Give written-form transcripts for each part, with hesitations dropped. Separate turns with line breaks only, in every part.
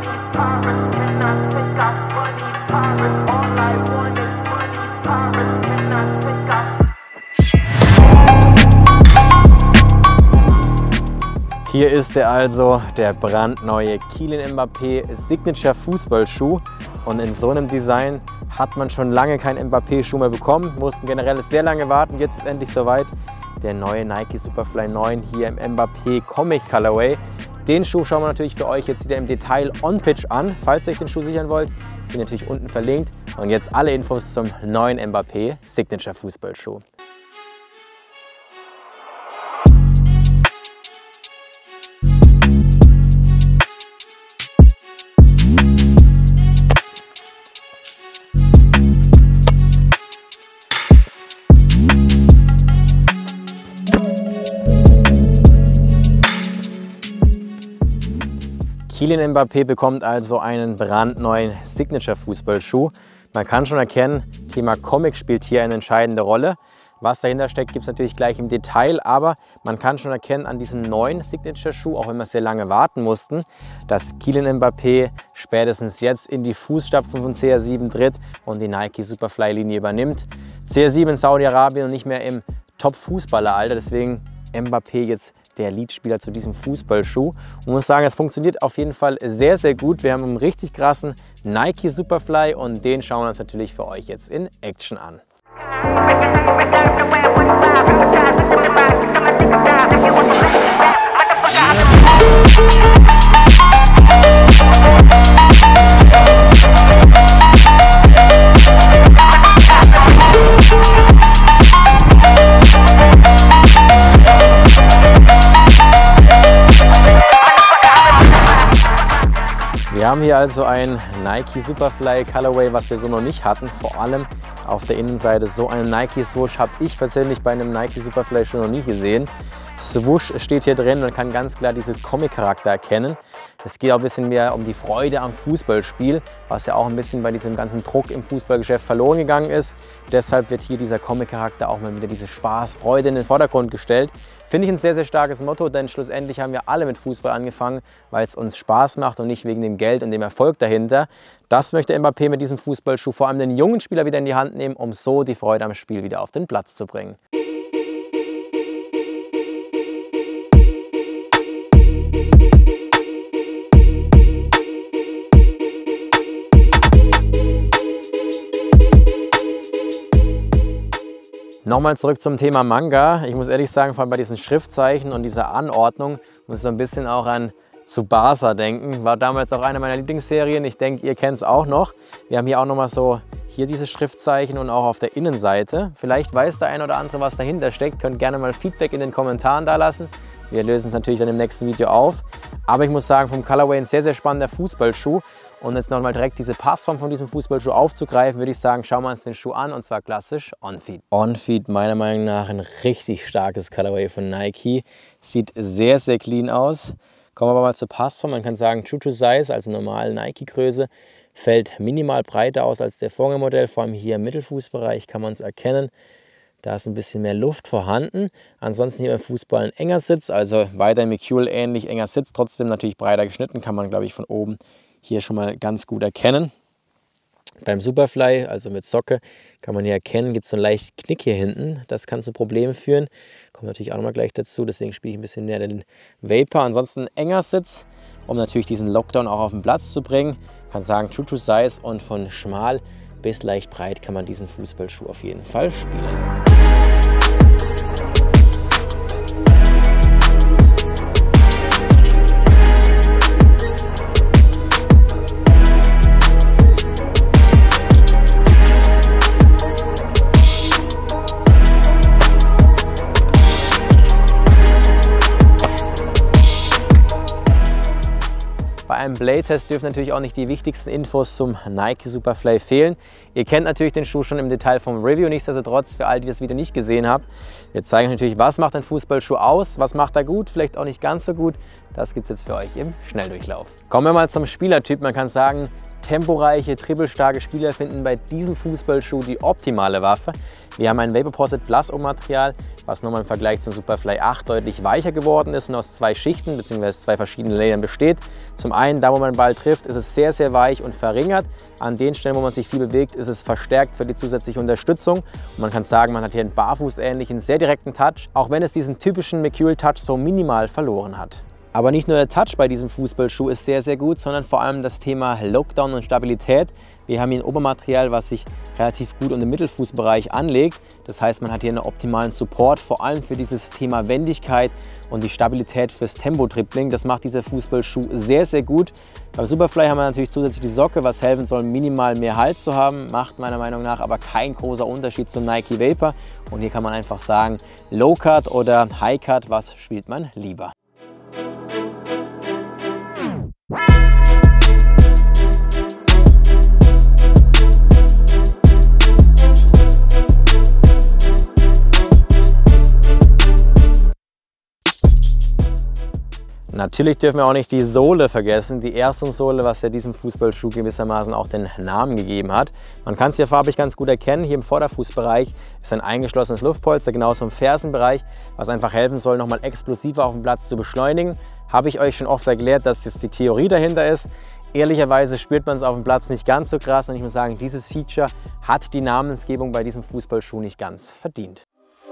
Hier ist er also, der brandneue Kylian Mbappé Signature Fußballschuh. Und in so einem Design hat man schon lange keinen Mbappé-Schuh mehr bekommen. Mussten generell sehr lange warten, jetzt ist endlich soweit. Der neue Nike Superfly 9 hier im Mbappé Comic Colorway. Den Schuh schauen wir natürlich für euch jetzt wieder im Detail on-pitch an. Falls ihr euch den Schuh sichern wollt, bin natürlich unten verlinkt. Und jetzt alle Infos zum neuen Mbappé Signature Fußballschuh. Kylian Mbappé bekommt also einen brandneuen Signature-Fußballschuh. Man kann schon erkennen, Thema Comic spielt hier eine entscheidende Rolle. Was dahinter steckt, gibt es natürlich gleich im Detail, aber man kann schon erkennen an diesem neuen Signature-Schuh, auch wenn wir sehr lange warten mussten, dass Kylian Mbappé spätestens jetzt in die Fußstapfen von CR7 tritt und die Nike Superfly-Linie übernimmt. CR7 in Saudi-Arabien und nicht mehr im Top-Fußballeralter, deswegen Mbappé jetzt der Leadspieler zu diesem Fußballschuh. Und muss sagen, es funktioniert auf jeden Fall sehr, sehr gut. Wir haben einen richtig krassen Nike Superfly und den schauen wir uns natürlich für euch jetzt in Action an. Wir haben hier also ein Nike Superfly Colorway, was wir so noch nicht hatten. Vor allem auf der Innenseite so einen Nike Swoosh habe ich persönlich bei einem Nike Superfly schon noch nie gesehen. Swoosh steht hier drin, man kann ganz klar dieses Comic-Charakter erkennen. Es geht auch ein bisschen mehr um die Freude am Fußballspiel, was ja auch ein bisschen bei diesem ganzen Druck im Fußballgeschäft verloren gegangen ist. Deshalb wird hier dieser Comic-Charakter auch mal wieder diese Spaß, Freude in den Vordergrund gestellt. Finde ich ein sehr, sehr starkes Motto, denn schlussendlich haben wir alle mit Fußball angefangen, weil es uns Spaß macht und nicht wegen dem Geld und dem Erfolg dahinter. Das möchte Mbappé mit diesem Fußballschuh vor allem den jungen Spieler wieder in die Hand nehmen, um so die Freude am Spiel wieder auf den Platz zu bringen. Nochmal zurück zum Thema Manga. Ich muss ehrlich sagen, vor allem bei diesen Schriftzeichen und dieser Anordnung muss ich so ein bisschen auch an Tsubasa denken. War damals auch eine meiner Lieblingsserien. Ich denke, ihr kennt es auch noch. Wir haben hier auch nochmal so hier diese Schriftzeichen und auch auf der Innenseite. Vielleicht weiß der ein oder andere, was dahinter steckt. Könnt gerne mal Feedback in den Kommentaren da lassen. Wir lösen es natürlich dann im nächsten Video auf. Aber ich muss sagen, vom Colorway ein sehr, sehr spannender Fußballschuh. Und jetzt nochmal direkt diese Passform von diesem Fußballschuh aufzugreifen, würde ich sagen, schauen wir uns den Schuh an und zwar klassisch On-Feet. On-Feet meiner Meinung nach ein richtig starkes Colorway von Nike. Sieht sehr, sehr clean aus. Kommen wir aber mal zur Passform. Man kann sagen, True to Size, also normale Nike-Größe, fällt minimal breiter aus als der Vorgängermodell. Vor allem hier im Mittelfußbereich kann man es erkennen. Da ist ein bisschen mehr Luft vorhanden. Ansonsten hier beim Fußball ein enger Sitz, also weiter Mecule ähnlich enger Sitz, trotzdem natürlich breiter geschnitten, kann man glaube ich von oben hier schon mal ganz gut erkennen. Beim Superfly, also mit Socke, kann man hier erkennen, gibt es so einen leichten Knick hier hinten. Das kann zu Problemen führen. Kommt natürlich auch noch mal gleich dazu, deswegen spiele ich ein bisschen näher den Vapor. Ansonsten enger Sitz, um natürlich diesen Lockdown auch auf den Platz zu bringen. Ich kann sagen, True to Size und von schmal bis leicht breit kann man diesen Fußballschuh auf jeden Fall spielen. Bei einem Blade-Test dürfen natürlich auch nicht die wichtigsten Infos zum Nike Superfly fehlen. Ihr kennt natürlich den Schuh schon im Detail vom Review, nichtsdestotrotz für all die das Video nicht gesehen habt. Wir zeigen natürlich, was macht ein Fußballschuh aus, was macht er gut, vielleicht auch nicht ganz so gut. Das gibt es jetzt für euch im Schnelldurchlauf. Kommen wir mal zum Spielertyp. Man kann sagen, temporeiche, dribbelstarke Spieler finden bei diesem Fußballschuh die optimale Waffe. Wir haben ein Vaporposit Plus-Material, was nochmal im Vergleich zum Superfly 8 deutlich weicher geworden ist und aus 2 Schichten bzw. 2 verschiedenen Layern besteht. Zum einen, da wo man den Ball trifft, ist es sehr, sehr weich und verringert. An den Stellen, wo man sich viel bewegt, ist es verstärkt für die zusätzliche Unterstützung. Und man kann sagen, man hat hier einen barfußähnlichen, sehr direkten Touch, auch wenn es diesen typischen Mercurial-Touch so minimal verloren hat. Aber nicht nur der Touch bei diesem Fußballschuh ist sehr, sehr gut, sondern vor allem das Thema Lockdown und Stabilität. Wir haben hier ein Obermaterial, was sich relativ gut um den Mittelfußbereich anlegt. Das heißt, man hat hier einen optimalen Support, vor allem für dieses Thema Wendigkeit und die Stabilität fürs Tempo-Dribbling. Das macht dieser Fußballschuh sehr, sehr gut. Beim Superfly haben wir natürlich zusätzlich die Socke, was helfen soll, minimal mehr Halt zu haben. Macht meiner Meinung nach aber kein großer Unterschied zum Nike Vapor. Und hier kann man einfach sagen, Low Cut oder High Cut, was spielt man lieber? Natürlich dürfen wir auch nicht die Sohle vergessen, die Erstungssohle, was ja diesem Fußballschuh gewissermaßen auch den Namen gegeben hat. Man kann es hier farblich ganz gut erkennen. Hier im Vorderfußbereich ist ein eingeschlossenes Luftpolster, genauso im Fersenbereich, was einfach helfen soll, nochmal explosiver auf dem Platz zu beschleunigen. Habe ich euch schon oft erklärt, dass das die Theorie dahinter ist. Ehrlicherweise spürt man es auf dem Platz nicht ganz so krass und ich muss sagen, dieses Feature hat die Namensgebung bei diesem Fußballschuh nicht ganz verdient.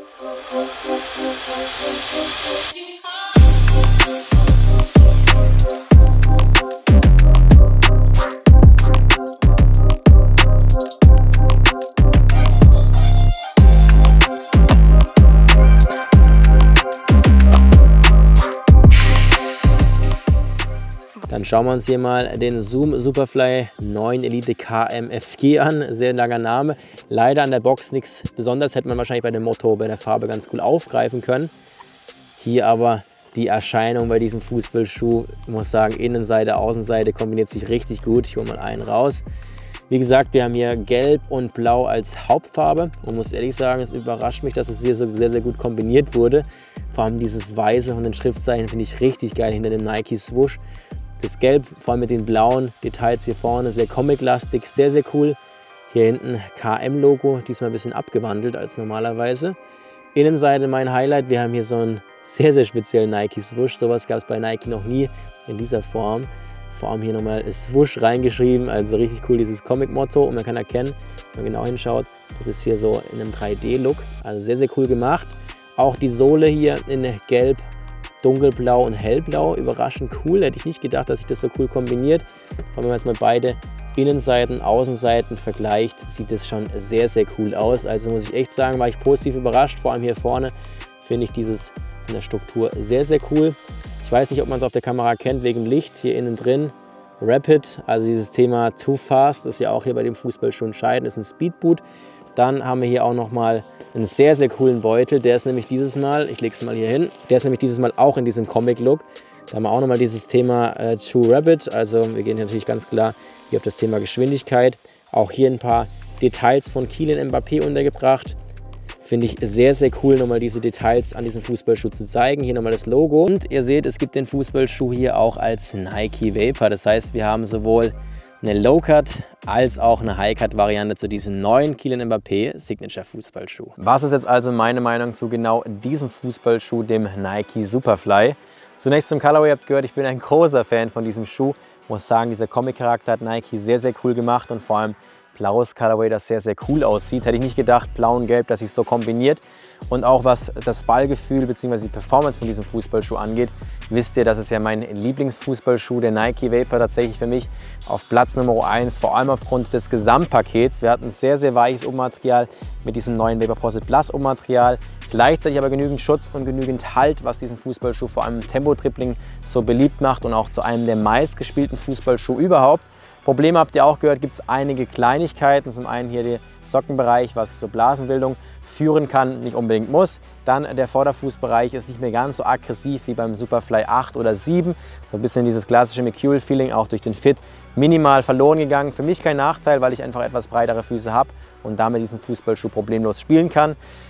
Dann schauen wir uns hier mal den Zoom Superfly 9 Elite KMFG an. Sehr langer Name. Leider an der Box nichts Besonderes. Hätte man wahrscheinlich bei dem Motto, bei der Farbe ganz cool aufgreifen können. Hier aber die Erscheinung bei diesem Fußballschuh. Ich muss sagen, Innenseite, Außenseite kombiniert sich richtig gut. Ich hole mal einen raus. Wie gesagt, wir haben hier Gelb und Blau als Hauptfarbe. Und muss ehrlich sagen, es überrascht mich, dass es hier so sehr, sehr gut kombiniert wurde. Vor allem dieses Weiße von den Schriftzeichen finde ich richtig geil hinter dem Nike Swoosh. Das Gelb, vor allem mit den blauen Details hier vorne, sehr comic-lastig, sehr, sehr cool. Hier hinten KM-Logo, diesmal ein bisschen abgewandelt als normalerweise. Innenseite mein Highlight, wir haben hier so einen sehr, sehr speziellen Nike Swoosh. Sowas gab es bei Nike noch nie in dieser Form. Vor allem hier nochmal Swoosh reingeschrieben, also richtig cool dieses Comic-Motto. Und man kann erkennen, wenn man genau hinschaut, das ist hier so in einem 3D-Look. Also sehr, sehr cool gemacht. Auch die Sohle hier in Gelb, Dunkelblau und Hellblau, überraschend cool. Hätte ich nicht gedacht, dass sich das so cool kombiniert. Wenn man jetzt mal beide Innenseiten, Außenseiten vergleicht, sieht das schon sehr, sehr cool aus. Also muss ich echt sagen, war ich positiv überrascht. Vor allem hier vorne finde ich dieses von der Struktur sehr, sehr cool. Ich weiß nicht, ob man es auf der Kamera kennt, wegen dem Licht hier innen drin. Rapid, also dieses Thema Too Fast, das ist ja auch hier bei dem Fußball schon entscheidend, ist ein Speedboot. Dann haben wir hier auch nochmal einen sehr, sehr coolen Beutel. Der ist nämlich dieses Mal, ich lege es mal hier hin, der ist nämlich dieses Mal auch in diesem Comic-Look. Da haben wir auch nochmal dieses Thema True Rabbit. Also wir gehen hier natürlich ganz klar hier auf das Thema Geschwindigkeit. Auch hier ein paar Details von Kylian Mbappé untergebracht. Finde ich sehr, sehr cool, nochmal diese Details an diesem Fußballschuh zu zeigen. Hier nochmal das Logo. Und ihr seht, es gibt den Fußballschuh hier auch als Nike Vapor. Das heißt, wir haben sowohl eine Low-Cut als auch eine High-Cut-Variante zu diesem neuen Kylian Mbappé Signature Fußballschuh. Was ist jetzt also meine Meinung zu genau diesem Fußballschuh, dem Nike Superfly? Zunächst zum Colorway, ihr habt gehört, ich bin ein großer Fan von diesem Schuh. Ich muss sagen, dieser Comic-Charakter hat Nike sehr, sehr cool gemacht und vor allem blaues Colorway, das sehr, sehr cool aussieht. Hätte ich nicht gedacht, blau und gelb, dass sich so kombiniert. Und auch was das Ballgefühl bzw. die Performance von diesem Fußballschuh angeht, wisst ihr, das ist ja mein Lieblingsfußballschuh, der Nike Vapor, tatsächlich für mich auf Platz Nummer 1, vor allem aufgrund des Gesamtpakets. Wir hatten ein sehr, sehr weiches Obermaterial mit diesem neuen Vaporposit Plus Obermaterial. Gleichzeitig aber genügend Schutz und genügend Halt, was diesen Fußballschuh vor allem im Tempo-Dribbling so beliebt macht und auch zu einem der meistgespielten Fußballschuhe überhaupt. Probleme habt ihr auch gehört, gibt es einige Kleinigkeiten. Zum einen hier der Sockenbereich, was zur Blasenbildung führen kann, nicht unbedingt muss. Dann der Vorderfußbereich ist nicht mehr ganz so aggressiv wie beim Superfly 8 oder 7. So ein bisschen dieses klassische Mercurial-Feeling, auch durch den Fit minimal verloren gegangen. Für mich kein Nachteil, weil ich einfach etwas breitere Füße habe und damit diesen Fußballschuh problemlos spielen kann.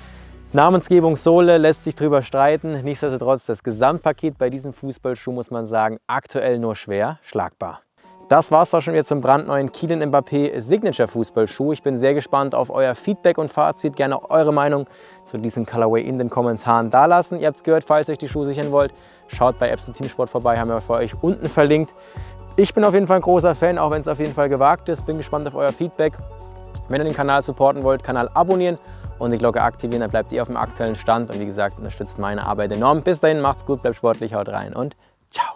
Namensgebung Sohle lässt sich drüber streiten. Nichtsdestotrotz das Gesamtpaket bei diesem Fußballschuh, muss man sagen, aktuell nur schwer schlagbar. Das war es auch schon wieder zum brandneuen Kylian Mbappé Signature Fußballschuh. Ich bin sehr gespannt auf euer Feedback und Fazit. Gerne eure Meinung zu diesem Colorway in den Kommentaren dalassen. Ihr habt es gehört, falls ihr euch die Schuhe sichern wollt, schaut bei Epson Teamsport vorbei, haben wir für euch unten verlinkt. Ich bin auf jeden Fall ein großer Fan, auch wenn es auf jeden Fall gewagt ist. Bin gespannt auf euer Feedback. Wenn ihr den Kanal supporten wollt, Kanal abonnieren und die Glocke aktivieren, dann bleibt ihr auf dem aktuellen Stand. Und wie gesagt, unterstützt meine Arbeit enorm. Bis dahin, macht's gut, bleibt sportlich, haut rein und ciao.